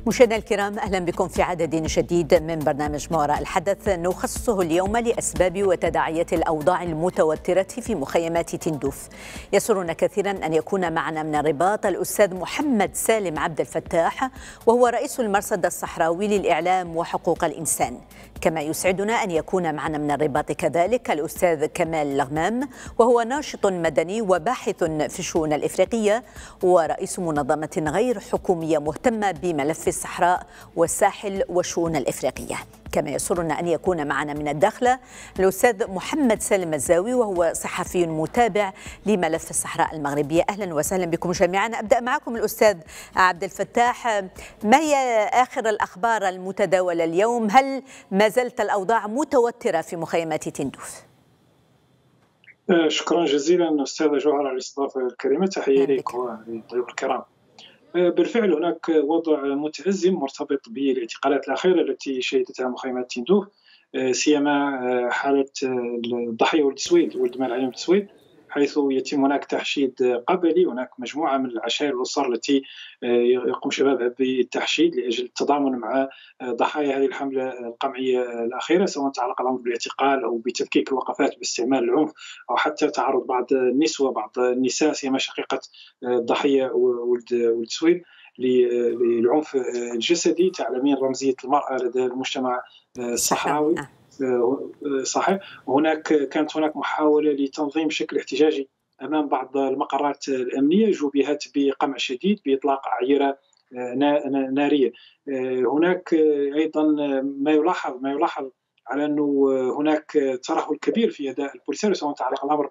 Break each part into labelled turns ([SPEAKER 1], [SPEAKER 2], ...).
[SPEAKER 1] مشاهدينا الكرام، أهلا بكم في عدد جديد من برنامج ما وراء الحدث، نخصصه اليوم لأسباب وتداعيات الأوضاع المتوترة في مخيمات تندوف. يسرنا كثيرا أن يكون معنا من الرباط الأستاذ محمد سالم عبد الفتاح، وهو رئيس المرصد الصحراوي للإعلام وحقوق الإنسان. كما يسعدنا أن يكون معنا من الرباط كذلك الأستاذ كمال لغمام، وهو ناشط مدني وباحث في الشؤون الإفريقية ورئيس منظمة غير حكومية مهتمة بملف الصحراء والساحل والشؤون الإفريقية. كما يسرنا أن يكون معنا من الداخلة الأستاذ محمد سالم الزاوي، وهو صحفي متابع لملف الصحراء المغربية. أهلا وسهلا بكم جميعا. أبدأ معكم الأستاذ عبد الفتاح، ما هي آخر الأخبار المتداولة اليوم؟ هل ما زالت الأوضاع متوترة في مخيمات تندوف؟
[SPEAKER 2] شكرا جزيلا أستاذة جوهر على الاستضافة الكريمة. تحية لك وللضيوف الكرام. بالفعل هناك وضع متأزم مرتبط بالاعتقالات الأخيرة التي شهدتها مخيمات تندوف، سيما حالة الضحية ولد سويد، ولد مال علي ولد سويد، حيث يتم هناك تحشيد قبلي. هناك مجموعة من العشائر الأسر التي يقوم شبابها بالتحشيد لأجل التضامن مع ضحايا هذه الحملة القمعية الأخيرة، سواء تعلق الأمر بالاعتقال أو بتفكيك الوقفات باستعمال العنف، أو حتى تعرض بعض النسوة، بعض النساء سيما شقيقة الضحية ولد سويد للعنف الجسدي. تعلمين رمزية المرأة لدى المجتمع الصحراوي. صحيح. كانت هناك محاولة لتنظيم بشكل احتجاجي أمام بعض المقرات الأمنية، جوبهت بقمع شديد بإطلاق أعيرة نارية. هناك أيضا ما يلاحظ على أنه هناك ترهل كبير في أداء البوليسية، سواء تعلق الأمر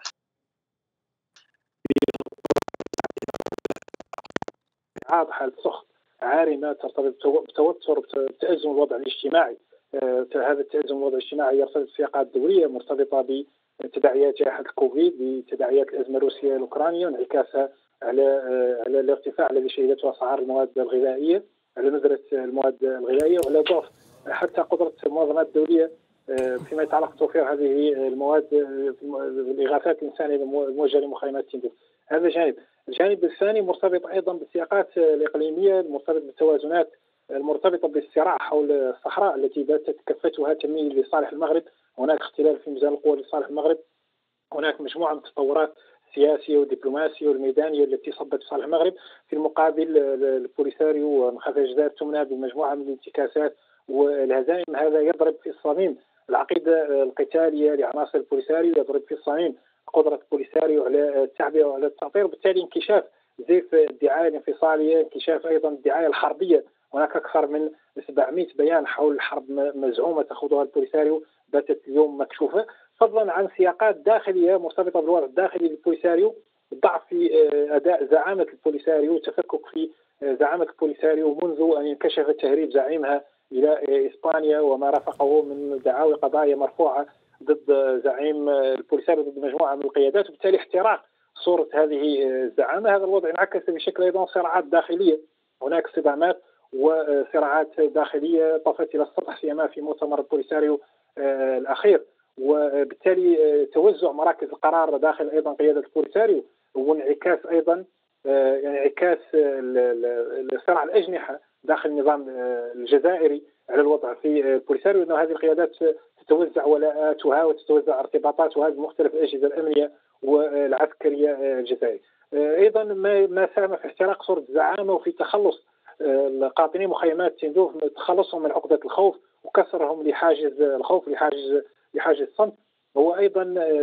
[SPEAKER 2] حالة سخط عارمة ترتبط بتوتر بتأزم الوضع الاجتماعي. هذا التأزم الوضع الاجتماعي يرتبط بسياقات دولية مرتبطة بتداعيات جائحة الكوفيد، بتداعيات الأزمة الروسية الأوكرانية، وانعكاسها على الارتفاع الذي شهدته أسعار المواد الغذائية، على ندرة المواد الغذائية، وعلى ضعف حتى قدرة المنظمات الدولية فيما يتعلق بتوفير هذه المواد، الإغاثات الإنسانية الموجهة لمخيمات تندوف. هذا جانب. الجانب الثاني مرتبط أيضا بالسياقات الإقليمية، المرتبط بالتوازنات المرتبطة بالصراع حول الصحراء التي باتت كفتها تميل لصالح المغرب. هناك اختلال في ميزان القوى لصالح المغرب. هناك مجموعة من التطورات السياسية والدبلوماسية والميدانية التي صبت صالح المغرب. في المقابل البوليساريو ومخافة الجزائر تمنى بمجموعة من الانتكاسات والهزائم. هذا يضرب في الصميم العقيدة القتالية لعناصر البوليساريو، يضرب في الصميم قدرة البوليساريو على التعبئة وعلى التأطير، وبالتالي انكشاف زيف الدعاية الانفصالية، انكشاف أيضا الدعاية الحربية. هناك أكثر من 700 بيان حول حرب مزعومة تخوضها البوليساريو باتت اليوم مكشوفة، فضلا عن سياقات داخلية مرتبطة بالوضع الداخلي للبوليساريو، ضعف في أداء زعامة البوليساريو، تفكك في زعامة البوليساريو منذ أن انكشف تهريب زعيمها إلى إسبانيا وما رافقه من دعاوى قضايا مرفوعة ضد زعيم البوليساريو، ضد مجموعة من القيادات، وبالتالي احتراق صورة هذه الزعامة. هذا الوضع انعكس بشكل أيضا صراعات داخلية. هناك صدامات وصراعات داخلية طفت إلى السطح سيما في مؤتمر البوليساريو الأخير، وبالتالي توزع مراكز القرار داخل أيضا قيادة البوليساريو، وانعكاس أيضا انعكاس صراع الأجنحة داخل النظام الجزائري على الوضع في البوليساريو، أن هذه القيادات تتوزع ولاءاتها وتتوزع ارتباطاتها بمختلف الأجهزة الأمنية والعسكرية الجزائرية. أيضا ما ساهم في احتراق صورة الزعامة وفي تخلص القاطني مخيمات تندوف، تخلصهم من عقدة الخوف وكسرهم لحاجز الخوف، لحاجز الصمت. هو أيضا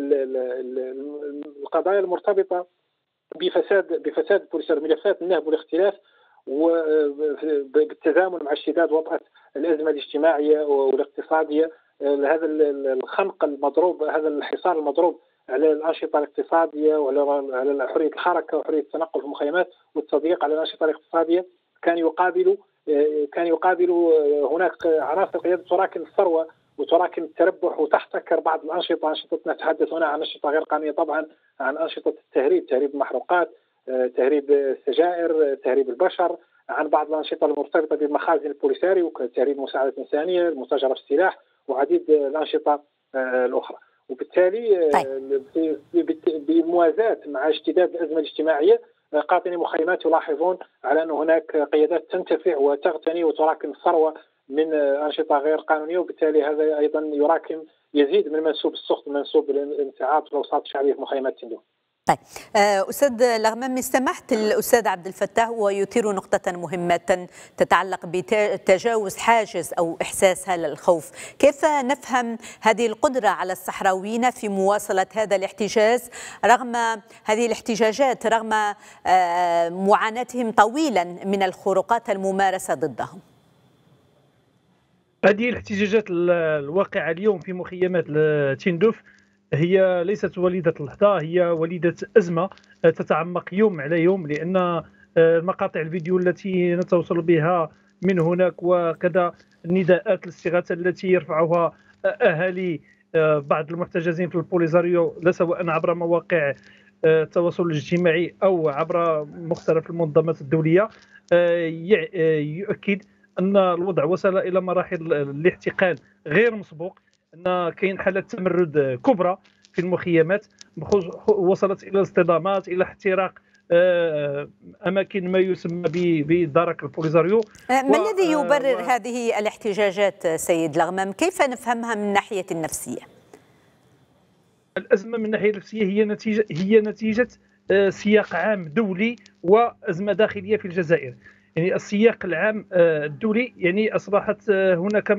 [SPEAKER 2] القضايا المرتبطة بفساد البوليساريو، ملفات النهب والاختلاف، وبالتزامن مع اشتداد وطأة الأزمة الاجتماعية والاقتصادية. هذا الخنق المضروب، هذا الحصار المضروب على الأنشطة الاقتصادية وعلى حرية الحركة وحرية التنقل في المخيمات، والتضييق على الأنشطة الاقتصادية، كان يقابل هناك عناصر قيادة تراكم الثروة وتراكم التربح وتحتكر بعض الأنشطة. أنشطتنا نتحدث هنا عن أنشطة غير قانونية طبعا، عن أنشطة التهريب، تهريب المحروقات، تهريب السجائر، تهريب البشر، عن بعض الأنشطة المرتبطة بمخازن البوليساريو كتهريب مساعدة إنسانية، المتاجرة في السلاح، وعديد الأنشطة الأخرى. وبالتالي بموازاة مع اشتداد الأزمة الاجتماعية قاطني المخيمات يلاحظون على أن هناك قيادات تنتفع وتغتني وتراكم ثروة من أنشطة غير قانونية، وبالتالي هذا أيضا يراكم يزيد من منسوب السخط، منسوب الانتعاش في الأوساط الشعبية في مخيمات تندوف.
[SPEAKER 1] طيب أستاذ لغمامي، سمحت الأستاذ عبد الفتاح ويثير نقطة مهمة تتعلق بتجاوز حاجز أو إحساس هذا الخوف. كيف نفهم هذه القدرة على الصحراويين في مواصلة هذا الاحتجاز رغم هذه الاحتجاجات، رغم معاناتهم طويلا من الخروقات الممارسة ضدهم؟
[SPEAKER 3] هذه الاحتجاجات الواقعة اليوم في مخيمات تندوف هي ليست وليدة اللحظة، هي وليدة أزمة تتعمق يوم على يوم، لأن مقاطع الفيديو التي نتوصل بها من هناك وكذا النداءات الاستغاثة التي يرفعها أهالي بعض المحتجزين في البوليزاريو، لا سواء عبر مواقع التواصل الاجتماعي أو عبر مختلف المنظمات الدولية، يؤكد أن الوضع وصل إلى مراحل الاحتقان غير مسبوق، أن كاين حالة تمرد كبرى في المخيمات، وصلت إلى الاصطدامات، إلى احتراق أماكن ما يسمى بدرك البوليزاريو.
[SPEAKER 1] ما الذي يبرر هذه الاحتجاجات سيد لغمام؟ كيف نفهمها من الناحية النفسية؟
[SPEAKER 3] الأزمة من الناحية النفسية هي نتيجة سياق عام دولي وأزمة داخلية في الجزائر. يعني السياق العام الدولي يعني أصبحت هناك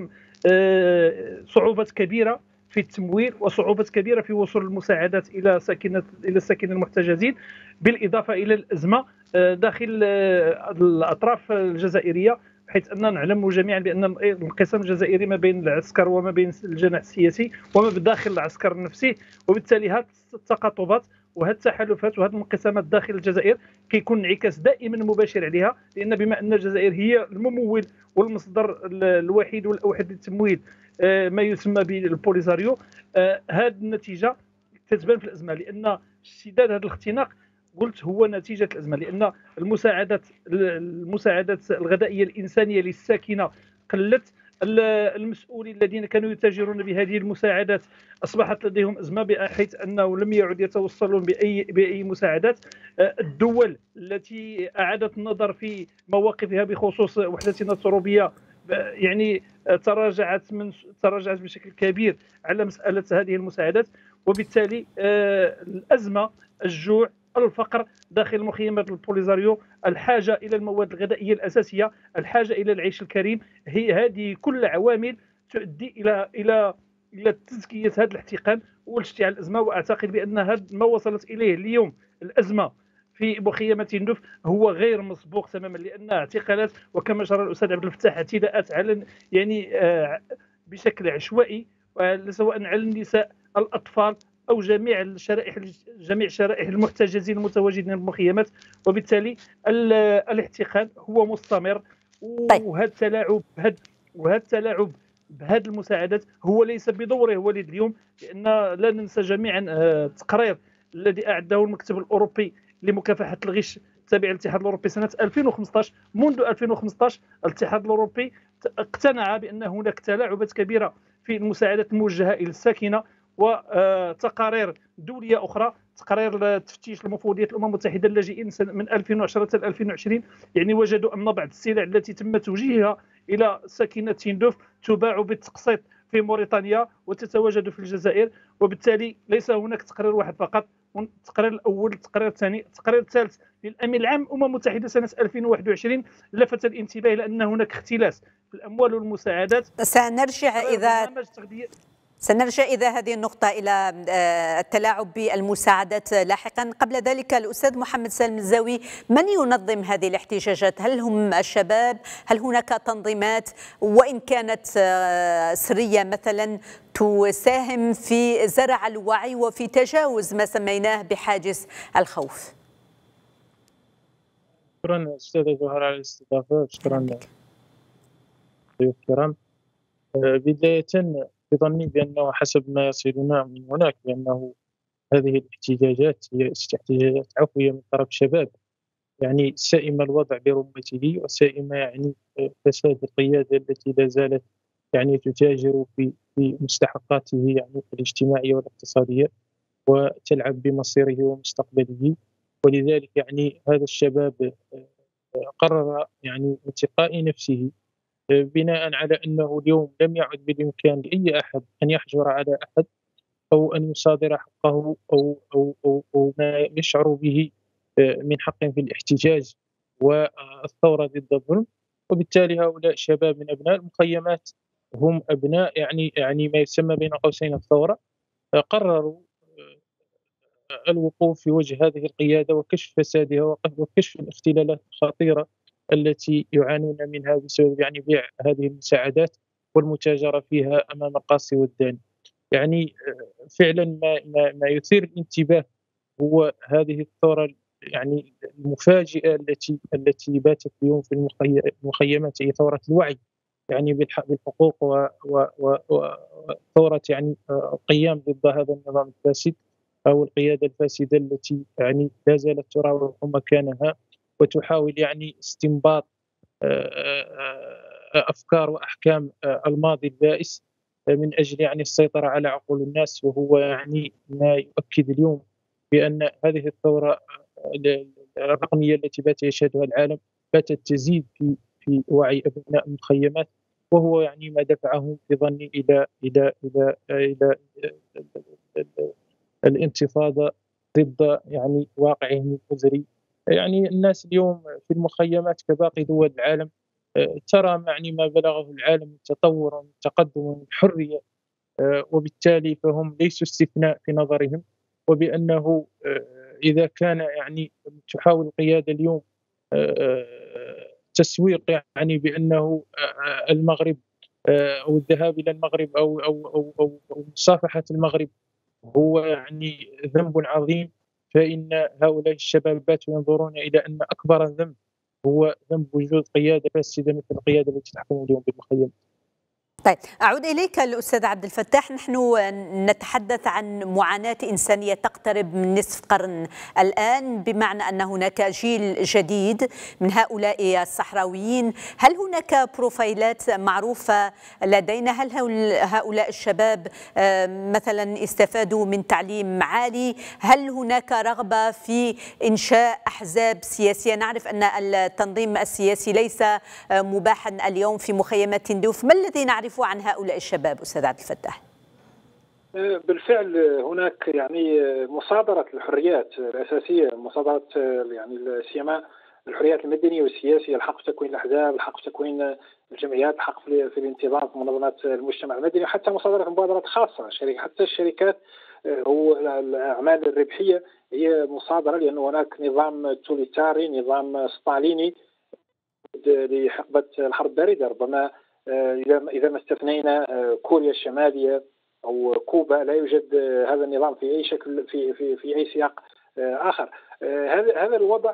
[SPEAKER 3] صعوبات كبيرة في التمويل وصعوبات كبيرة في وصول المساعدات إلى ساكن المحتجزين، بالإضافة إلى الأزمة داخل الأطراف الجزائرية، حيث أننا نعلم جميعا بأن الانقسام الجزائري ما بين العسكر وما بين الجناح السياسي وما بداخل العسكر نفسه، وبالتالي هذه التقاطبات وهذه التحالفات وهذه الانقسامات داخل الجزائر كيكون انعكاس دائما مباشر عليها، لأن بما أن الجزائر هي الممول والمصدر الوحيد والأوحد للتمويل ما يسمى بالبوليزاريو، هذه النتيجة تتبان في الأزمة، لأن اشتداد هذا الاختناق قلت هو نتيجة الأزمة، لأن المساعدات الغذائية الإنسانية للساكنة قلت، المسؤولين الذين كانوا يتاجرون بهذه المساعدات أصبحت لديهم أزمة حيث أنه لم يعد يتوصلون بأي مساعدات. الدول التي أعادت النظر في مواقفها بخصوص وحدتنا الترابية يعني تراجعت بشكل كبير على مسألة هذه المساعدات، وبالتالي الأزمة، الجوع، الفقر داخل مخيمات البوليزاريو، الحاجة إلى المواد الغذائية الأساسية، الحاجة إلى العيش الكريم، هذه كل عوامل تؤدي إلى تزكية هذا الاحتقان والاشتعال الأزمة. وأعتقد بأن هذا ما وصلت إليه اليوم الأزمة في مخيمات تندوف هو غير مسبوق تماما، لأن اعتقالات وكما شرع الأستاذ عبد الفتاح اعتداءات على يعني بشكل عشوائي سواء على النساء، الأطفال، أو جميع شرائح المحتجزين المتواجدين في المخيمات، وبالتالي الاحتقان هو مستمر. وهذا التلاعب بهذه المساعدات هو ليس بدوره وليد اليوم، لأن لا ننسى جميعا التقرير الذي أعده المكتب الأوروبي لمكافحة الغش التابع للاتحاد الأوروبي سنة 2015. منذ 2015 الاتحاد الأوروبي اقتنع بأن هناك تلاعبات كبيرة في المساعدات الموجهة إلى الساكنة، وتقارير دولية أخرى، تقارير تفتيش المفوضية الأمم المتحدة اللاجئين من 2010 إلى 2020 يعني وجدوا أن بعض السلع التي تم توجيهها إلى ساكنة تندوف تباع بالتقسيط في موريتانيا وتتواجد في الجزائر. وبالتالي ليس هناك تقرير واحد فقط، التقرير الأول، التقرير الثاني، التقرير الثالث للأمين العام الأمم المتحدة سنة 2021 لفت الانتباه إلى أن هناك اختلاس في الأموال والمساعدات.
[SPEAKER 1] سنرجع إذا هذه النقطة إلى التلاعب بالمساعدات لاحقا. قبل ذلك الأستاذ محمد سالم الزاوي، من ينظم هذه الاحتجاجات؟ هل هم الشباب؟ هل هناك تنظيمات وإن كانت سرية مثلا تساهم في زرع الوعي وفي تجاوز ما سميناه بحاجز الخوف؟
[SPEAKER 4] شكرا أستاذة جوهر على الاستضافة، شكرا ضيوف الكرام. بداية بظني بأنه حسب ما يصلنا من هناك بأنه هذه الاحتجاجات هي احتجاجات عفوية من طرف الشباب، يعني سائمة الوضع برمته، وسائمة يعني فساد القيادة التي لا زالت يعني تتاجر في مستحقاته يعني الاجتماعية والاقتصادية وتلعب بمصيره ومستقبله. ولذلك يعني هذا الشباب قرر يعني انتقاء نفسه بناء على أنه اليوم لم يعد بالإمكان لأي أحد أن يحجر على أحد أو أن يصادر حقه أو ما يشعر به من حق في الاحتجاج والثورة ضد الظلم. وبالتالي هؤلاء الشباب من أبناء المخيمات هم أبناء يعني ما يسمى بين قوسين الثورة، قرروا الوقوف في وجه هذه القيادة وكشف فسادها وكشف الاختلالات الخطيرة التي يعانون منها بسبب يعني بيع هذه المساعدات والمتاجرة فيها أمام القاصي والداني. يعني فعلا ما يثير الانتباه هو هذه الثورة يعني المفاجئة التي باتت اليوم في المخيمات، هي ثورة الوعي يعني بالحقوق وثورة يعني القيام ضد هذا النظام الفاسد أو القيادة الفاسدة التي يعني لا زالت تراوح مكانها وتحاول يعني استنباط أفكار وأحكام الماضي البائس من أجل يعني السيطرة على عقول الناس. وهو يعني ما يؤكد اليوم بأن هذه الثورة الرقمية التي بات يشهدها العالم باتت تزيد في وعي أبناء المخيمات، وهو يعني ما دفعهم بظني إلى الانتفاضة ضد يعني واقعهم الأزري. يعني الناس اليوم في المخيمات كباقي دول العالم ترى يعني ما بلغه العالم من تطور ومن تقدم ومن حرية، وبالتالي فهم ليسوا استثناء في نظرهم، وبأنه إذا كان يعني تحاول القيادة اليوم تسويق يعني بأنه المغرب أو الذهاب إلى المغرب أو مصافحة المغرب هو يعني ذنب عظيم، فإن هؤلاء الشباب باتوا ينظرون إلى أن أكبر ذنب هو ذنب وجود قيادة فاسدة مثل القيادة التي تحكم اليوم بالمخيم.
[SPEAKER 1] طيب، أعود إليك الأستاذ عبد الفتاح. نحن نتحدث عن معاناة إنسانية تقترب من نصف قرن الآن، بمعنى أن هناك جيل جديد من هؤلاء الصحراويين. هل هناك بروفايلات معروفة لدينا؟ هل هؤلاء الشباب مثلا استفادوا من تعليم عالي؟ هل هناك رغبة في إنشاء أحزاب سياسية؟ نعرف أن التنظيم السياسي ليس مباحا اليوم في مخيمات تندوف. ما الذي نعرف عن هؤلاء الشباب أستاذ عبد الفتاح؟
[SPEAKER 2] بالفعل هناك يعني مصادرة الحريات الأساسية، مصادرة يعني سيما الحريات المدنية والسياسية، الحق في تكوين الأحزاب، الحق في تكوين الجمعيات، الحق في الانتظام في منظمات المجتمع المدني، حتى مصادرة مبادرات خاصة، حتى الشركات والأعمال الربحية هي مصادرة، لأن هناك نظام توليتاري، نظام ستاليني لحقبة الحرب الباردة. ربما إذا ما استثنينا كوريا الشمالية أو كوبا لا يوجد هذا النظام في أي شكل في أي سياق آخر. هذا الوضع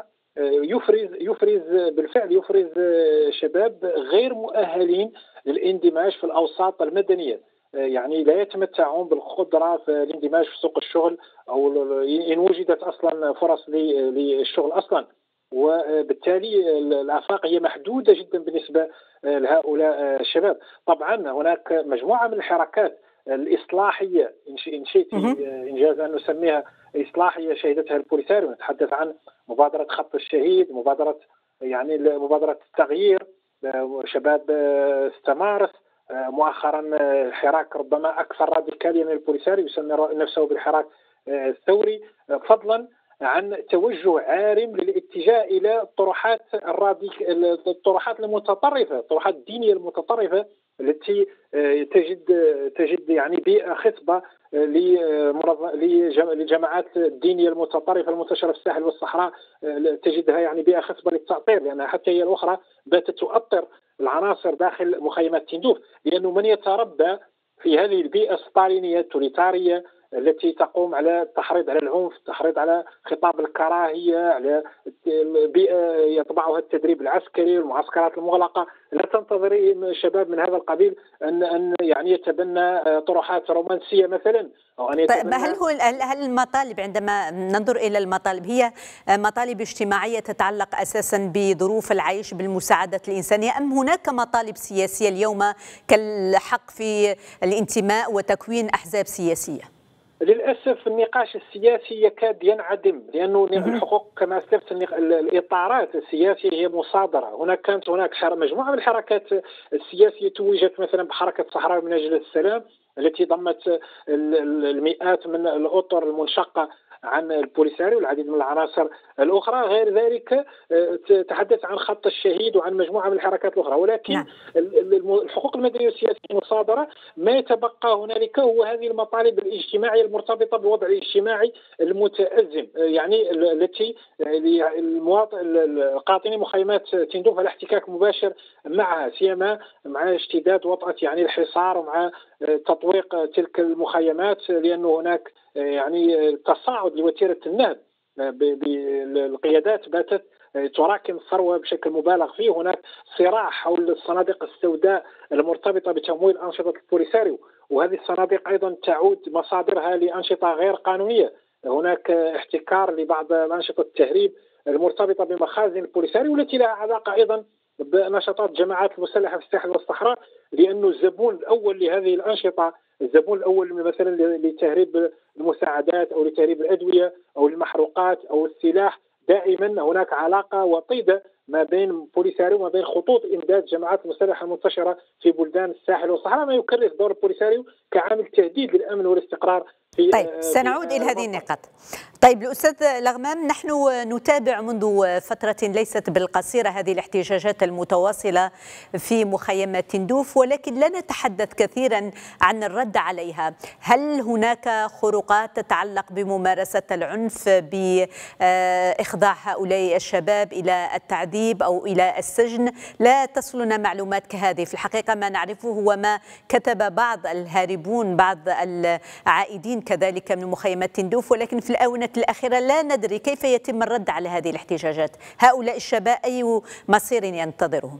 [SPEAKER 2] يفرز شباب غير مؤهلين للاندماج في الأوساط المدنية، يعني لا يتمتعون بالقدرة في الاندماج في سوق الشغل، أو إن وجدت أصلا فرص للشغل أصلا. وبالتالي الآفاق هي محدودة جدا بالنسبة لهؤلاء الشباب. طبعا هناك مجموعة من الحركات الإصلاحية، إن شئت إنجاز أن نسميها إصلاحية، شهدتها البوليساريو. نتحدث عن مبادرة خط الشهيد، مبادرة التغيير، شباب استمارس، مؤخرا حراك ربما أكثر راديكالية من البوليساريو يسمي نفسه بالحراك الثوري، فضلا عن توجه عارم للاتجاه الى الطروحات المتطرفه، الطروحات الدينيه المتطرفه التي تجد يعني بيئه خصبه للجماعات الدينيه المتطرفه المنتشره في الساحل والصحراء، تجدها يعني بيئه خصبه للتأطير، لانها حتى هي الاخرى باتت تؤطر العناصر داخل مخيمات تندوف، لانه من يتربى في هذه البيئه الستالينيه التوليتاريه التي تقوم على التحريض على العنف، التحريض على خطاب الكراهية، على بيئة يطبعها التدريب العسكري والمعسكرات المغلقة، لا تنتظري شباب من هذا القبيل أن يعني يتبنى طروحات رومانسية مثلا، أو أن
[SPEAKER 1] يتبنى. طيب، هل المطالب، عندما ننظر إلى المطالب، هي مطالب اجتماعية تتعلق أساسا بظروف العيش بالمساعدة الإنسانية، أم هناك مطالب سياسية اليوم كالحق في الانتماء وتكوين أحزاب سياسية؟
[SPEAKER 2] للاسف النقاش السياسي يكاد ينعدم، لانه الحقوق كما اسلفت الاطارات السياسيه هي مصادره. كانت هناك مجموعه من الحركات السياسيه توجت مثلا بحركه صحراء من اجل السلام التي ضمت المئات من الاطر المنشقه عن البوليساريو والعديد من العناصر الاخرى. غير ذلك تحدث عن خط الشهيد وعن مجموعه من الحركات الاخرى، ولكن الحقوق المدنيه والسياسيه مصادره. ما يتبقى هنالك هو هذه المطالب الاجتماعيه المرتبطه بالوضع الاجتماعي المتازم، يعني التي المواطن القاطني مخيمات تندوف على احتكاك مباشر معها، سيما مع اشتداد وطأة يعني الحصار ومع تطويق تلك المخيمات، لانه هناك يعني تصاعد لوتيره النهب. القيادات باتت تراكم الثروه بشكل مبالغ فيه. هناك صراع حول الصناديق السوداء المرتبطه بتمويل انشطه البوليساريو، وهذه الصناديق ايضا تعود مصادرها لانشطه غير قانونيه. هناك احتكار لبعض الانشطه التهريب المرتبطه بمخازن البوليساريو، والتي لها علاقه ايضا بنشاطات الجماعات المسلحه في الساحل والصحراء، لانه الزبون الاول لهذه الانشطه، الزبون الاول مثلا لتهريب المساعدات او لتهريب الادويه او المحروقات او السلاح، دائما هناك علاقه وطيده ما بين بوليساريو وما بين خطوط امداد جماعات المسلحه المنتشره في بلدان الساحل والصحراء، ما يكرس دور البوليساريو كعامل تهديد للامن والاستقرار.
[SPEAKER 1] طيب سنعود إلى هذه النقاط. طيب الأستاذ لغمام، نحن نتابع منذ فترة ليست بالقصيرة هذه الاحتجاجات المتواصلة في مخيمات تندوف، ولكن لا نتحدث كثيرا عن الرد عليها. هل هناك خروقات تتعلق بممارسة العنف، بإخضاع هؤلاء الشباب إلى التعذيب أو إلى السجن؟ لا تصلنا معلومات كهذه. في الحقيقة ما نعرفه هو ما كتب بعض الهاربون، بعض العائدين كذلك من مخيمات تندوف، ولكن في الآونة الأخيرة لا ندري كيف يتم الرد على هذه الاحتجاجات. هؤلاء الشباب أي مصير ينتظرهم؟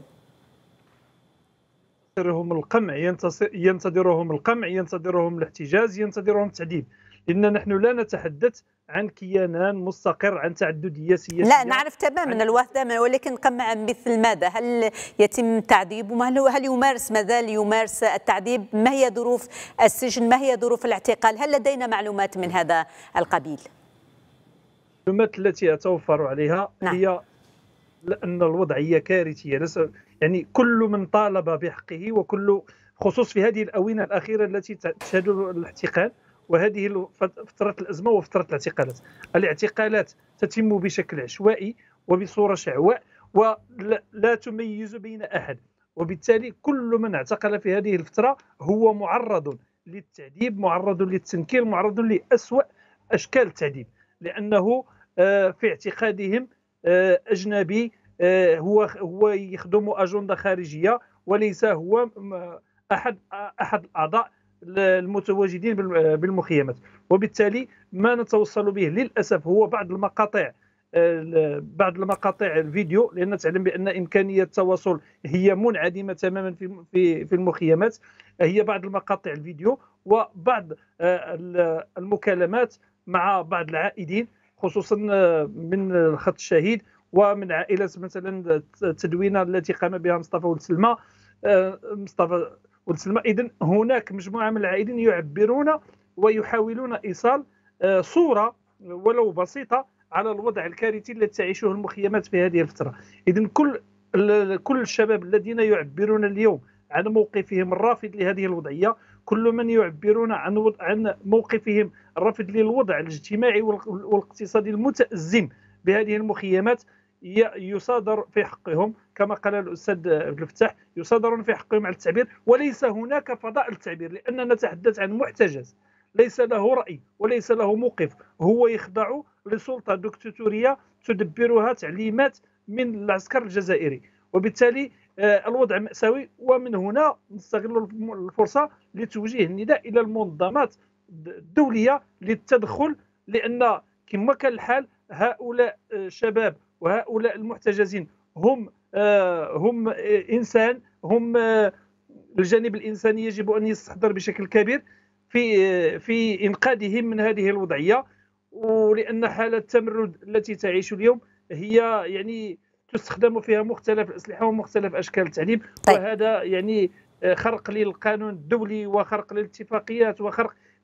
[SPEAKER 3] ينتظرهم القمع، ينتظرهم الاحتجاز، ينتظرهم التعذيب، لأن نحن لا نتحدث عن كيانان مستقر، عن تعددية سياسية.
[SPEAKER 1] لا نعرف تماما الوحدة، ولكن قمع مثل ماذا؟ هل يتم تعذيبه؟ هل يمارس، مازال يمارس التعذيب؟ ما هي ظروف السجن؟ ما هي ظروف الاعتقال؟ هل لدينا معلومات من هذا القبيل؟
[SPEAKER 3] المعلومات التي أتوفر عليها هي أن الوضعية كارثية. يعني كل من طالب بحقه، وكل خصوص في هذه الآونة الأخيرة التي تشهد الاحتقان، وهذه فترة الأزمة وفترة الاعتقالات تتم بشكل عشوائي وبصورة شعواء ولا تميز بين أحد، وبالتالي كل من اعتقل في هذه الفترة هو معرض للتعذيب، معرض للتنكيل، معرض لأسوأ أشكال التعذيب، لأنه في اعتقادهم أجنبي، هو يخدم أجندة خارجية، وليس هو أحد الأعضاء المتواجدين بالمخيمات. وبالتالي ما نتوصل به للأسف هو بعض المقاطع الفيديو، لأن تعلم بأن إمكانية التواصل هي منعدمة تماما في المخيمات. هي بعض المقاطع الفيديو وبعض المكالمات مع بعض العائدين، خصوصا من خط الشهيد ومن عائلة مثلا التدوينة التي قام بها مصطفى ولد سلمى. إذن هناك مجموعة من العائدين يعبرون ويحاولون إيصال صورة ولو بسيطة على الوضع الكارثي الذي تعيشه المخيمات في هذه الفترة. إذن كل الشباب الذين يعبرون اليوم عن موقفهم الرافض لهذه الوضعية، كل من يعبرون عن موقفهم الرافض للوضع الاجتماعي والاقتصادي المتأزم بهذه المخيمات، يصادر في حقهم كما قال الأستاذ عبد الفتاح، يصادرون في حقهم على التعبير، وليس هناك فضاء للتعبير، لأننا نتحدث عن محتجز ليس له رأي وليس له موقف، هو يخضع لسلطة دكتاتورية تدبرها تعليمات من العسكر الجزائري، وبالتالي الوضع مأساوي. ومن هنا نستغل الفرصة لتوجيه النداء إلى المنظمات الدولية للتدخل، لأن كما كان الحال هؤلاء الشباب وهؤلاء المحتجزين هم إنسان، هم الجانب الإنساني يجب أن يستحضر بشكل كبير في إنقاذهم من هذه الوضعية، ولأن حالة التمرد التي تعيش اليوم هي يعني تستخدم فيها مختلف الأسلحة ومختلف أشكال التعذيب. وهذا يعني خرق للقانون الدولي وخرق للاتفاقيات وخرق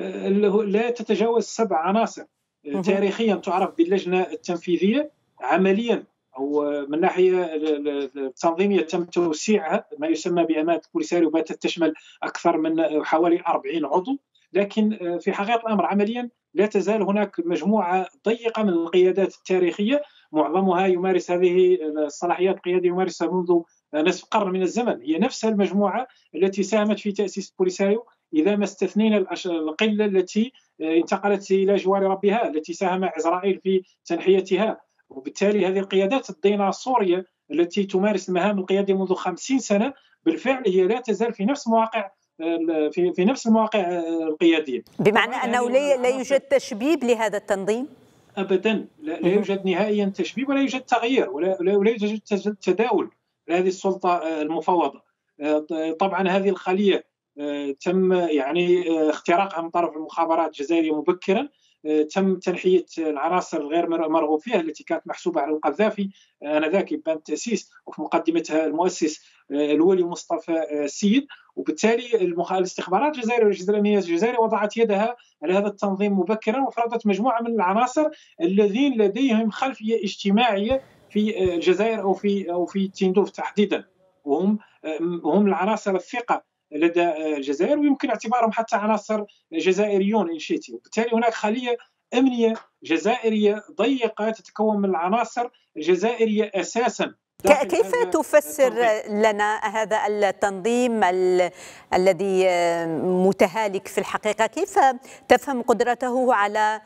[SPEAKER 2] لا تتجاوز 7 عناصر تاريخيا تعرف باللجنة التنفيذية. عمليا أو من ناحية التنظيمية تم توسيعها، ما يسمى بأمانة البوليساريو باتت تشمل أكثر من حوالي 40 عضو، لكن في حقيقة الأمر عمليا لا تزال هناك مجموعة ضيقة من القيادات التاريخية، معظمها يمارس هذه الصلاحيات القيادية يمارسها منذ نصف قرن من الزمن، هي نفس المجموعة التي ساهمت في تأسيس البوليساريو، إذا ما استثنينا القلة التي انتقلت إلى جوار ربها، التي ساهم إسرائيل في تنحيتها. وبالتالي هذه القيادات الديناصورية التي تمارس المهام القيادية منذ 50 سنة بالفعل هي لا تزال في نفس مواقع في نفس المواقع القيادية.
[SPEAKER 1] بمعنى أنه لا يوجد تشبيب لهذا التنظيم؟
[SPEAKER 2] أبدا، لا يوجد نهائيا تشبيب، ولا يوجد تغيير، ولا يوجد تداول لهذه السلطة المفوضة. طبعا هذه الخلية تم يعني اختراقها من طرف المخابرات الجزائرية مبكرا، تم تنحية العناصر الغير مرغوب فيها التي كانت محسوبة على القذافي آنذاك بان التأسيس، وفي مقدمتها المؤسس الولي مصطفى السيد. وبالتالي الاستخبارات الجزائرية والجزائرية الجزائرية وضعت يدها على هذا التنظيم مبكرا، وفرضت مجموعة من العناصر الذين لديهم خلفية اجتماعية في الجزائر أو في تندوف تحديدا، وهم العناصر الثقة لدى الجزائر، ويمكن اعتبارهم حتى عناصر جزائريون إن شئت. وبالتالي هناك خلية أمنية جزائرية ضيقة تتكون من العناصر الجزائرية أساسا.
[SPEAKER 1] كيف تفسر لنا هذا التنظيم الذي متهالك في الحقيقة؟ كيف تفهم قدرته على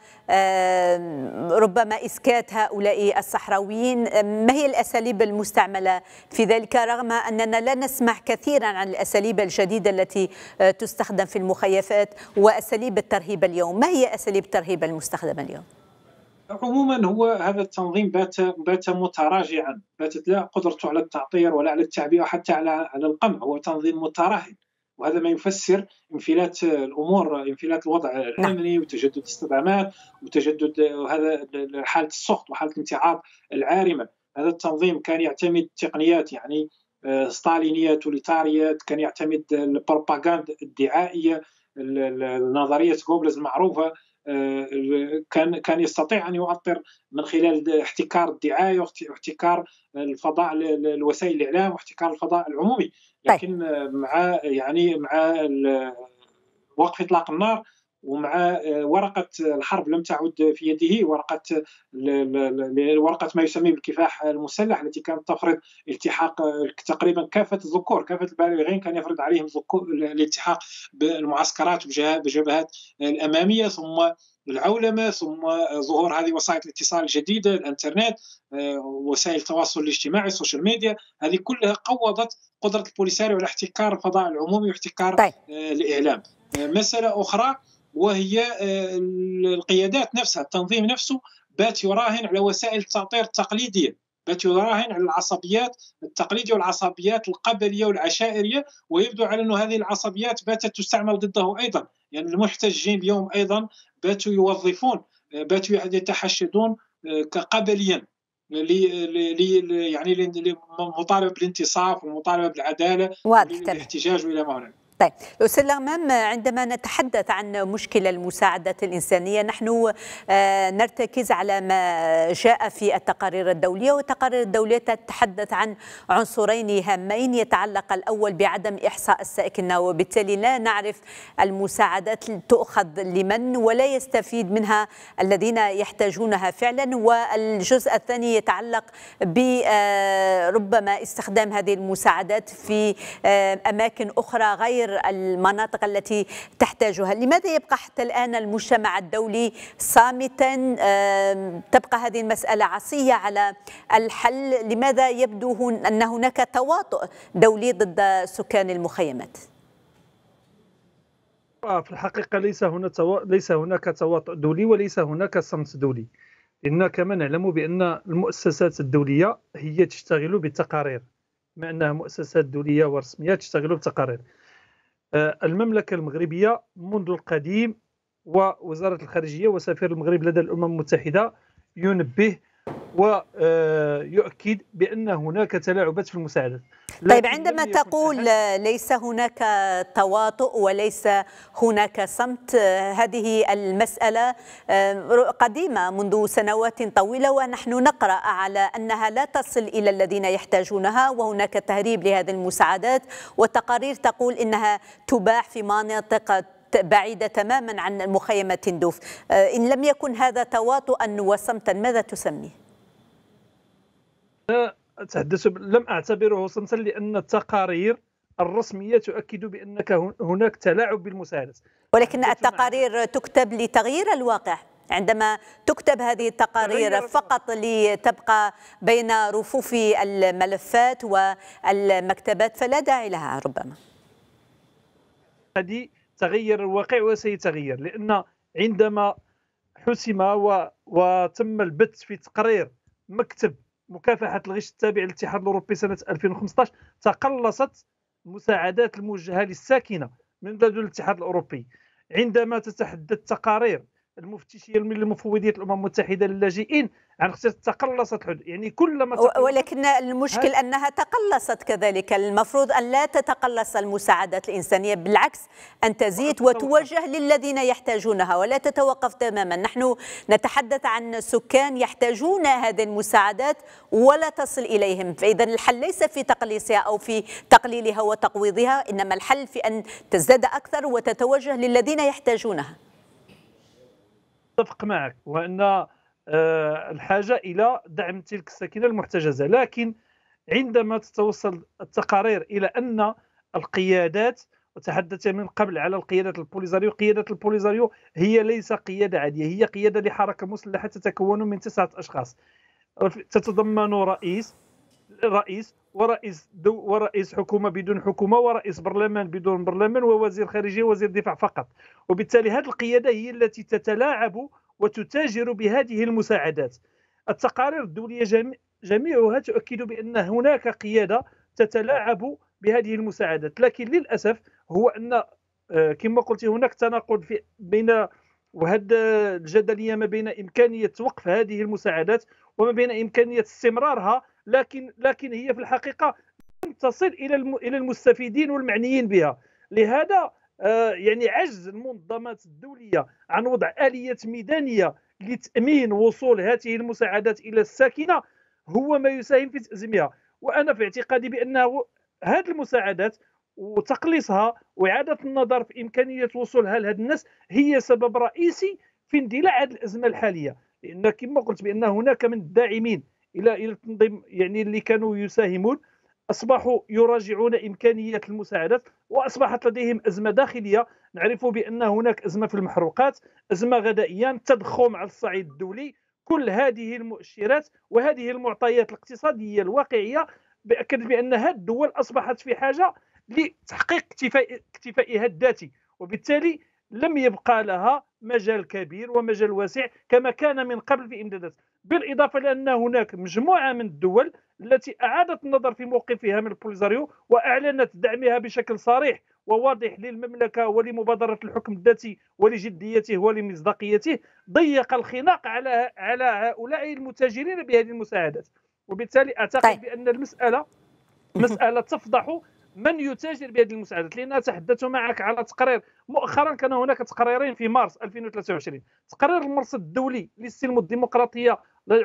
[SPEAKER 1] ربما إسكات هؤلاء الصحراويين؟ ما هي الأساليب المستعملة في ذلك، رغم أننا لا نسمع كثيرا عن الأساليب الجديدة التي تستخدم في المخيفات وأساليب الترهيب اليوم؟ ما هي أساليب الترهيب المستخدمة اليوم؟
[SPEAKER 2] عموما هو هذا التنظيم بات متراجعا، باتت لا قدرته على التعطير ولا على التعبئة وحتى على القمع، هو تنظيم متراهن، وهذا ما يفسر انفلات الامور، انفلات الوضع الامني وتجدد الاستدامات وتجدد هذا حاله السخط وحاله الامتعاض العارمه. هذا التنظيم كان يعتمد تقنيات يعني ستالينيه توليتاريه، كان يعتمد البروباغندا الدعائيه، النظريه جوبلز المعروفه، كان يستطيع أن يؤطر من خلال احتكار الدعاية واحتكار الفضاء الوسائل الإعلام واحتكار الفضاء العمومي. لكن مع وقف إطلاق النار ومع ورقة الحرب لم تعد في يده، ورقة ما يسمى بالكفاح المسلح التي كانت تفرض التحاق تقريبا كافة الذكور، كافة البالغين كان يفرض عليهم الالتحاق بالمعسكرات والجبهات الأمامية، ثم العولمة، ثم ظهور هذه وسائل الاتصال الجديدة، الانترنت، وسائل التواصل الاجتماعي، السوشيال ميديا، هذه كلها قوضت قدرة البوليساريو على احتكار الفضاء العمومي واحتكار الإعلام. مسألة أخرى وهي القيادات نفسها، التنظيم نفسه بات يراهن على وسائل التعطير التقليدية، بات يراهن على العصبيات التقليدية والعصبيات القبلية والعشائرية، ويبدو على أن هذه العصبيات باتت تستعمل ضده أيضا. يعني المحتجين اليوم أيضا باتوا يوظفون، باتوا يتحشدون كقبليا يعني للمطالبة بالانتصاف والمطالبة بالعدالة والاحتجاج إلى ما هنالك.
[SPEAKER 1] طيب أستاذ الغمام، عندما نتحدث عن مشكلة المساعدة الإنسانية نحن نرتكز على ما جاء في التقارير الدولية، والتقارير الدولية تتحدث عن عنصرين هامين، يتعلق الأول بعدم إحصاء الساكنة، وبالتالي لا نعرف المساعدات تؤخذ لمن ولا يستفيد منها الذين يحتاجونها فعلا، والجزء الثاني يتعلق بربما استخدام هذه المساعدات في أماكن أخرى غير المناطق التي تحتاجها. لماذا يبقى حتى الآن المجتمع الدولي صامتا؟ تبقى هذه المسألة عصية على الحل؟ لماذا يبدو أن هناك تواطؤ دولي ضد سكان المخيمات؟
[SPEAKER 3] في الحقيقة ليس هناك تواطؤ دولي وليس هناك صمت دولي، لأننا كما نعلم بأن المؤسسات الدولية هي تشتغل بالتقارير، بما أنها مؤسسات دولية ورسمية تشتغل بالتقارير. المملكة المغربية منذ القديم ووزارة الخارجية وسفير المغرب لدى الأمم المتحدة ينبه ويؤكد بأن هناك تلاعبات في المساعدات.
[SPEAKER 1] طيب، عندما تقول ليس هناك تواطؤ وليس هناك صمت، هذه المسألة قديمة منذ سنوات طويلة، ونحن نقرأ على أنها لا تصل إلى الذين يحتاجونها، وهناك تهريب لهذه المساعدات، والتقارير تقول إنها تباع في مناطق بعيدة تماما عن مخيمات تندوف. إن لم يكن هذا تواطؤا وصمتا ماذا تسميه؟
[SPEAKER 3] لم أعتبره صمتا، لأن التقارير الرسمية تؤكد بأنك هناك تلاعب بالمساعدات،
[SPEAKER 1] ولكن التقارير تكتب لتغيير الواقع. عندما تكتب هذه التقارير فقط لتبقى بين رفوف الملفات والمكتبات فلا داعي لها. ربما
[SPEAKER 3] هذه تغير الواقع وسيتغير، لأن عندما حسم وتم البث في تقرير مكتب مكافحة الغش التابع للاتحاد الأوروبي سنة 2015 تقلصت المساعدات الموجهة للساكنة من لدن الاتحاد الأوروبي. عندما تتحدث تقارير المفتشية لمفوضية الأمم المتحدة للاجئين عن تقلصت الحدود، يعني كلما
[SPEAKER 1] ولكن المشكل أنها تقلصت كذلك. المفروض أن لا تتقلص المساعدات الإنسانية، بالعكس أن تزيد وتوجه للذين يحتاجونها ولا تتوقف تماما. نحن نتحدث عن سكان يحتاجون هذه المساعدات ولا تصل إليهم، فإذا الحل ليس في تقليصها أو في تقليلها وتقويضها، إنما الحل في أن تزداد أكثر وتتوجه للذين يحتاجونها.
[SPEAKER 3] أتفق معك، وأن الحاجة إلى دعم تلك الساكنة المحتجزة، لكن عندما تتوصل التقارير إلى أن القيادات، وتحدثت من قبل على القيادات البوليزاريو، قيادة البوليزاريو هي ليس قيادة عادية، هي قيادة لحركة مسلحة تتكون من 9 أشخاص، تتضمن رئيس ورئيس حكومة بدون حكومة، ورئيس برلمان بدون برلمان، ووزير خارجية ووزير دفاع فقط. وبالتالي هذه القيادة هي التي تتلاعب وتتاجر بهذه المساعدات. التقارير الدولية جميعها تؤكد بأن هناك قيادة تتلاعب بهذه المساعدات، لكن للأسف هو أن كما قلت هناك تناقض بين وهذه الجدلية ما بين إمكانية وقف هذه المساعدات وما بين إمكانية استمرارها، لكن هي في الحقيقة لم تصل إلى المستفيدين والمعنيين بها. لهذا يعني عجز المنظمات الدولية عن وضع آلية ميدانية لتأمين وصول هذه المساعدات إلى الساكنة هو ما يساهم في تأزيمها. وأنا في اعتقادي بأن هذه المساعدات وتقليصها وإعادة النظر في إمكانية وصولها لهذا الناس هي سبب رئيسي في اندلاع هذه الأزمة الحالية، لأن كما قلت بأن هناك من الداعمين إلى التنظيم، يعني اللي كانوا يساهمون أصبحوا يراجعون إمكانية المساعدات، وأصبحت لديهم أزمة داخلية. نعرف بأن هناك أزمة في المحروقات، أزمة غذائية، تضخم على الصعيد الدولي. كل هذه المؤشرات وهذه المعطيات الاقتصادية الواقعية بأكد بأن هذه الدول أصبحت في حاجة لتحقيق اكتفائها الذاتي، وبالتالي لم يبقى لها مجال كبير ومجال واسع كما كان من قبل في إمدادات. بالإضافة لأن هناك مجموعة من الدول التي أعادت النظر في موقفها من البوليزاريو وأعلنت دعمها بشكل صريح وواضح للمملكة ولمبادرة الحكم الذاتي ولجديته ولمصداقيته، ضيق الخناق على هؤلاء المتاجرين بهذه المساعدات. وبالتالي أعتقد بأن المسألة مسألة تفضح من يتاجر بهذه المساعدات، لأن أتحدث معك على تقرير مؤخرا كان هناك تقريرين في مارس 2023، تقرير المرصد الدولي للسلم والديمقراطية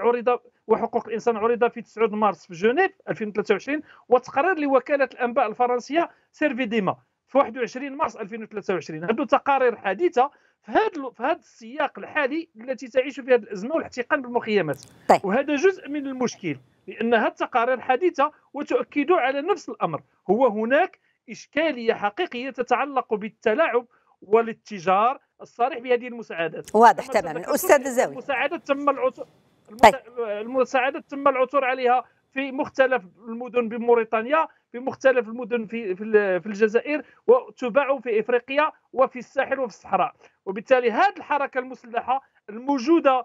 [SPEAKER 3] وحقوق الإنسان عرض في 9 مارس في جنيف 2023، وتقرير لوكالة الأنباء الفرنسية سيرفي ديما في 21 مارس 2023. هذو تقارير حديثة في هذا السياق الحالي التي تعيش فيها الأزمة والاحتقان بالمخيمات. وهذا جزء من المشكل، لأن هذه التقارير حديثة وتؤكد على نفس الأمر. هو هناك إشكالية حقيقية تتعلق بالتلاعب والاتجار الصريح بهذه المساعدات.
[SPEAKER 1] واضح تماما أستاذ الزاوي.
[SPEAKER 3] المساعدات تم العثور عليها في مختلف المدن بموريتانيا، في مختلف المدن في الجزائر، وتباع في إفريقيا وفي الساحل وفي الصحراء. وبالتالي هذه الحركة المسلحة الموجودة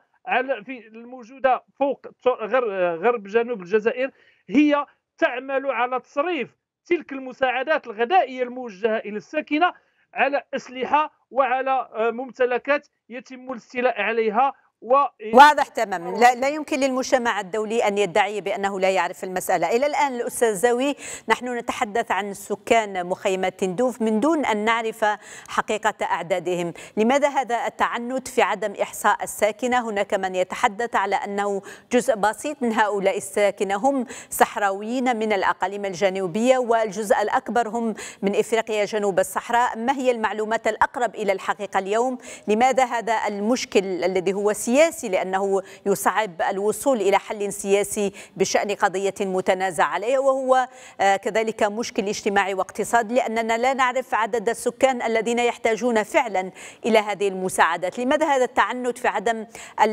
[SPEAKER 3] فوق غرب جنوب الجزائر هي تعمل على تصريف تلك المساعدات الغذائية الموجهة إلى الساكنة على أسلحة وعلى ممتلكات يتم الاستيلاء عليها
[SPEAKER 1] واضح تماما. لا يمكن للمجتمع الدولي أن يدعي بأنه لا يعرف المسألة. إلى الآن الأستاذ زاوي، نحن نتحدث عن سكان مخيمات تندوف من دون أن نعرف حقيقة أعدادهم. لماذا هذا التعنت في عدم إحصاء الساكنة؟ هناك من يتحدث على أنه جزء بسيط من هؤلاء الساكنة هم صحراويين من الأقاليم الجنوبية، والجزء الأكبر هم من إفريقيا جنوب الصحراء. ما هي المعلومات الأقرب إلى الحقيقة اليوم؟ لماذا هذا المشكل الذي هو سياسي، لأنه يصعب الوصول إلى حل سياسي بشأن قضية متنازع عليه، وهو كذلك مشكل اجتماعي واقتصادي، لأننا لا نعرف عدد السكان الذين يحتاجون فعلا إلى هذه المساعدات. لماذا هذا التعنت في عدم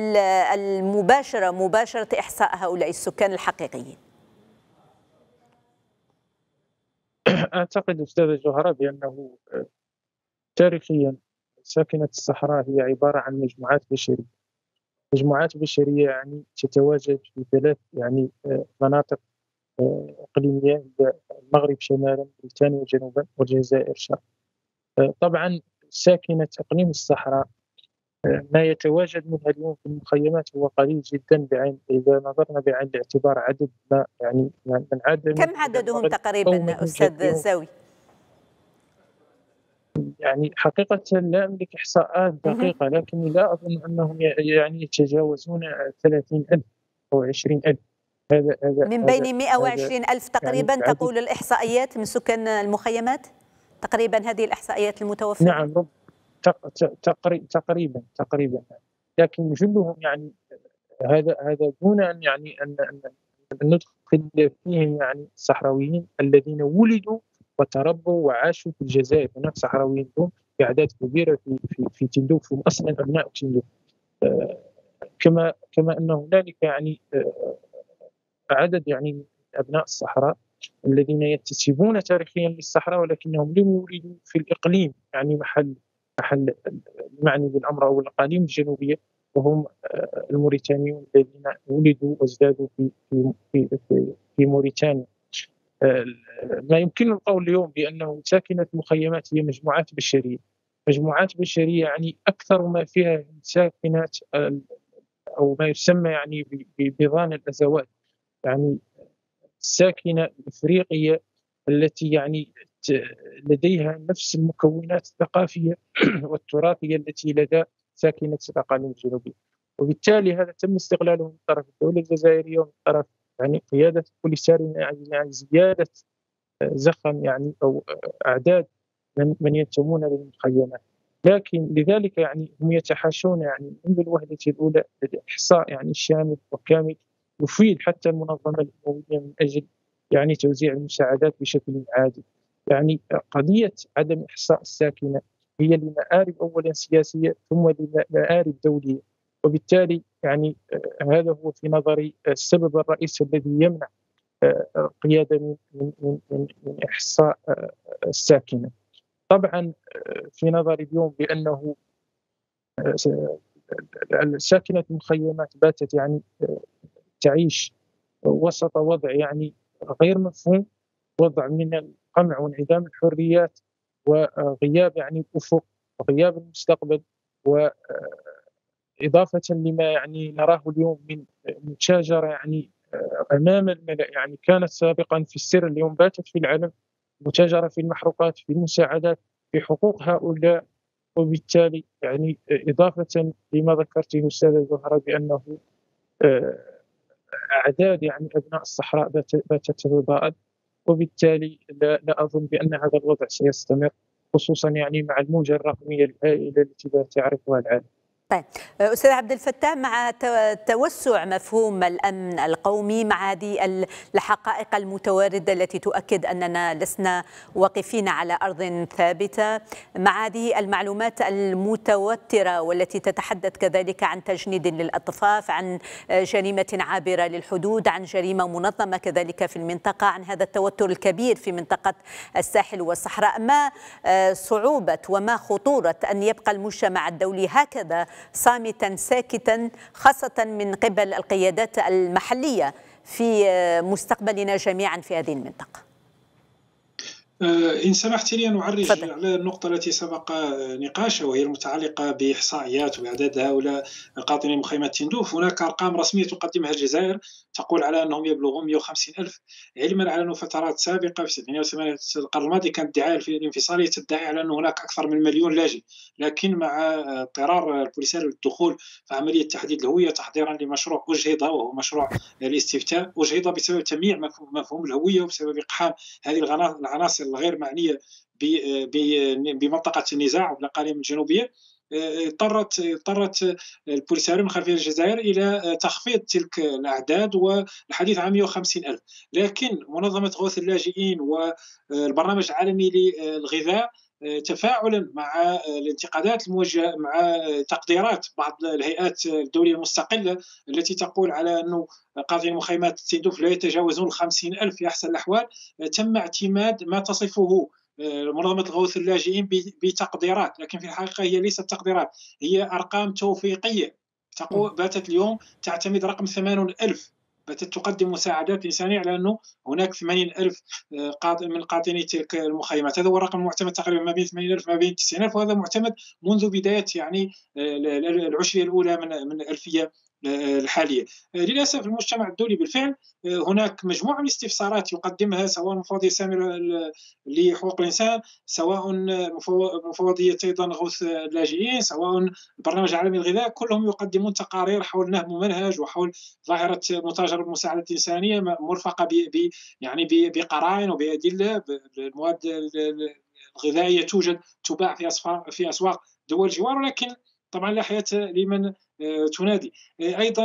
[SPEAKER 1] مباشرة إحصاء هؤلاء السكان الحقيقيين؟
[SPEAKER 4] أعتقد أستاذ جوهرة بأنه تاريخيا ساكنة الصحراء هي عبارة عن مجموعات بشرية يعني تتواجد في ثلاث يعني مناطق إقليمية: المغرب شمالا، موريتانيا جنوبا، والجزائر شرقا. طبعا ساكنة إقليم الصحراء ما يتواجد منها اليوم في المخيمات هو قليل جدا إذا نظرنا بعين الاعتبار عدد ما يعني من عدد.
[SPEAKER 1] كم عددهم تقريبا أستاذ زاوي؟
[SPEAKER 4] يعني حقيقة لا أملك إحصاءات دقيقة، لكني لا أظن أنهم يعني يتجاوزون 30,000 أو 20,000.
[SPEAKER 1] هذا من بين 120,000 تقريبا يعني تقول الإحصائيات من سكان المخيمات تقريبا، هذه الإحصائيات المتوفرة.
[SPEAKER 4] نعم تقريبا، لكن جلهم يعني هذا دون أن يعني أن ندخل فيهم يعني الصحراويين الذين ولدوا وتربوا وعاشوا في الجزائر. هناك صحراويين بأعداد كبيرة في تندوف، هم أصلا أبناء تندوف. كما أن هنالك يعني عدد يعني من أبناء الصحراء الذين ينتسبون تاريخيا للصحراء، ولكنهم لم يولدوا في الإقليم يعني محل المعني بالأمر أو الأقاليم الجنوبية، وهم الموريتانيون الذين ولدوا وازدادوا في موريتانيا. ما يمكن القول اليوم بأنه ساكنة المخيمات هي مجموعات بشرية يعني أكثر ما فيها ساكنات أو ما يسمى يعني بضان الأزوات، يعني الساكنة الإفريقية التي يعني لديها نفس المكونات الثقافية والتراثية التي لدى ساكنة الأقاليم الجنوبية. وبالتالي هذا تم استغلاله من طرف الدولة الجزائرية ومن طرف يعني قيادة البوليساريو يعني زيادة زخم يعني أو أعداد من ينتمون للمخيمات. لكن لذلك يعني هم يتحاشون يعني منذ الوهلة الأولى الإحصاء يعني شامل وكامل يفيد حتى المنظمة الأممية من أجل يعني توزيع المساعدات بشكل عادل. يعني قضية عدم إحصاء الساكنة هي لمآرب أولا سياسية ثم لمآرب دولية، وبالتالي يعني هذا هو في نظري السبب الرئيسي الذي يمنع قيادة من إحصاء الساكنة. طبعا في نظري اليوم بأنه ساكنة المخيمات باتت يعني تعيش وسط وضع يعني غير مفهوم، وضع من القمع وانعدام الحريات وغياب يعني الأفق وغياب المستقبل، وإضافة لما يعني نراه اليوم من مشاجرة يعني أمام الملأ، يعني كانت سابقا في السر، اليوم باتت في العلن، متاجرة في المحروقات، في المساعدات، في حقوق هؤلاء. وبالتالي يعني إضافة لما ذكرته أستاذ زهرة بأنه أعداد يعني أبناء الصحراء باتت تتضاءل، وبالتالي لا أظن بأن هذا الوضع سيستمر، خصوصا يعني مع الموجة الرقمية الهائلة التي تعرفها العالم.
[SPEAKER 1] طيب أستاذ عبد الفتاح، مع توسع مفهوم الأمن القومي، مع هذه الحقائق المتواردة التي تؤكد أننا لسنا واقفين على أرض ثابتة، مع هذه المعلومات المتوترة والتي تتحدث كذلك عن تجنيد للأطفال، عن جريمة عابرة للحدود، عن جريمة منظمة كذلك في المنطقة، عن هذا التوتر الكبير في منطقة الساحل والصحراء، ما صعوبة وما خطورة أن يبقى المجتمع الدولي هكذا صامتا ساكتا، خاصة من قبل القيادات المحلية في مستقبلنا جميعا في هذه المنطقة؟
[SPEAKER 5] إن سمحت لي أن أعرج على النقطة التي سبق نقاشها، وهي المتعلقة بإحصائيات وبأعداد هؤلاء قاطني مخيمات تندوف. هناك أرقام رسمية تقدمها الجزائر تقول على أنهم يبلغون 150 ألف، علما على أنه فترات سابقة في 88 القرن الماضي كانت الدعاية الانفصالية تدعي على أنه هناك أكثر من مليون لاجئ، لكن مع اضطرار البوليساريو للدخول في عملية تحديد الهوية تحضيرا لمشروع أجهض وهو مشروع الاستفتاء، أجهض بسبب تمييع مفهوم الهوية وبسبب إقحام هذه العناصر الغير معنية بمنطقة النزاع وبالأقاليم الجنوبية. اضطرت البوليساريو من خلفية الجزائر إلى تخفيض تلك الأعداد والحديث عن 150 ألف، لكن منظمة غوث اللاجئين والبرنامج العالمي للغذاء تفاعلا مع الانتقادات الموجهة مع تقديرات بعض الهيئات الدولية المستقلة التي تقول على أنه قاطني مخيمات تندوف لا يتجاوزون 50 ألف في أحسن الأحوال، تم اعتماد ما تصفه منظمة غوث اللاجئين بتقديرات، لكن في الحقيقة هي ليست تقديرات، هي أرقام توفيقية. باتت اليوم تعتمد رقم 80 ألف، باتت تقدم مساعدات إنسانية على أنه هناك 80 ألف من قاطني تلك المخيمات. هذا هو الرقم المعتمد تقريبا ما بين 80 ألف ما بين 90 ألف، وهذا معتمد منذ بداية يعني العشرية الأولى من الألفية الحالية. للأسف المجتمع الدولي بالفعل هناك مجموعة من الاستفسارات يقدمها سواء المفوضية السامية لحقوق الإنسان، سواء مفوضية أيضا غوث اللاجئين، سواء البرنامج العالمي للغذاء، كلهم يقدمون تقارير حول نهب ممنهج وحول ظاهرة متاجرة المساعدة الإنسانية مرفقة يعني بقرائن وبأدلة. المواد الغذائية توجد تباع في أسواق دول الجوار، ولكن طبعا لا حياة لمن تنادي. ايضا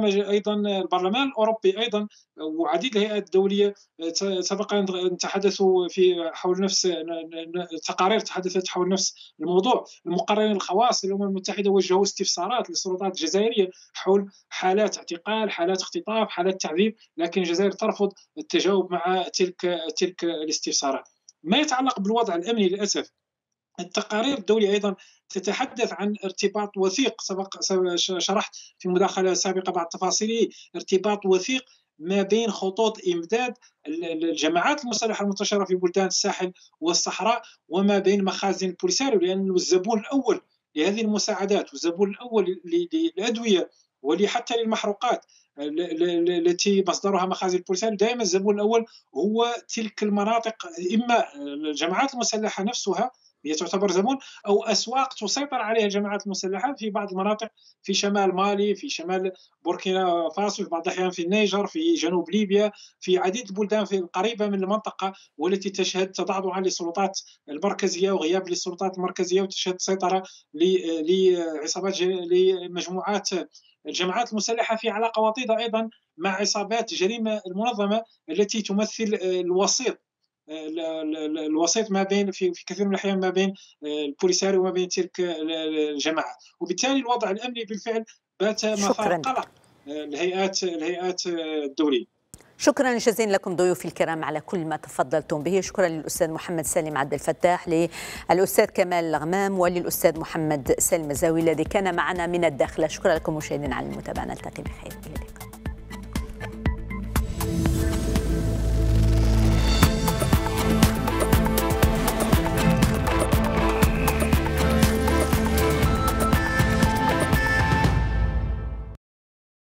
[SPEAKER 5] البرلمان الاوروبي ايضا وعديد الهيئات الدوليه سبق ان تحدثوا في حول نفس تقارير تحدثت حول نفس الموضوع. المقررين الخواص للامم المتحده وجهوا استفسارات للسلطات الجزائريه حول حالات اعتقال، حالات اختطاف، حالات تعذيب، لكن الجزائر ترفض التجاوب مع تلك الاستفسارات. ما يتعلق بالوضع الامني للاسف، التقارير الدولية أيضا تتحدث عن ارتباط وثيق، سبق شرحت في مداخلة سابقة بعض تفاصيله، ارتباط وثيق ما بين خطوط إمداد الجماعات المسلحة المنتشرة في بلدان الساحل والصحراء وما بين مخازن البوليساريو، لأن الزبون الأول لهذه المساعدات والزبون الأول للأدوية حتى للمحروقات التي مصدرها مخازن البوليساريو، دائما الزبون الأول هو تلك المناطق، إما الجماعات المسلحة نفسها هي تعتبر زبون، أو أسواق تسيطر عليها الجماعات المسلحة في بعض المناطق في شمال مالي، في شمال بوركينا فاسو، في بعض الأحيان في النيجر، في جنوب ليبيا، في عديد البلدان في القريبة من المنطقة، والتي تشهد تضعضعا للسلطات المركزية وغياب للسلطات المركزية، وتشهد سيطرة لعصابات لمجموعات الجماعات المسلحة في علاقة وطيدة أيضا مع عصابات جريمة المنظمة التي تمثل الوسيط ما بين في كثير من الأحيان ما بين البوليساريو وما بين تلك الجماعة. وبالتالي الوضع الأمني بالفعل بات مثار قلق الهيئات الدولية.
[SPEAKER 1] شكرا جزيلا لكم ضيوفي الكرام على كل ما تفضلتم به. شكرا للأستاذ محمد سالم عبد الفتاح، للأستاذ كمال الغمام، وللأستاذ محمد سالم الزاوي الذي كان معنا من الداخل. شكرا لكم مشاهدينا على المتابعة، نلتقي بخير.